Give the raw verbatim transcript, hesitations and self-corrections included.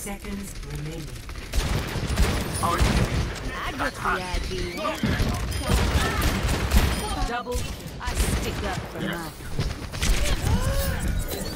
seconds remaining. I get the idea. Double. I stick up for mine.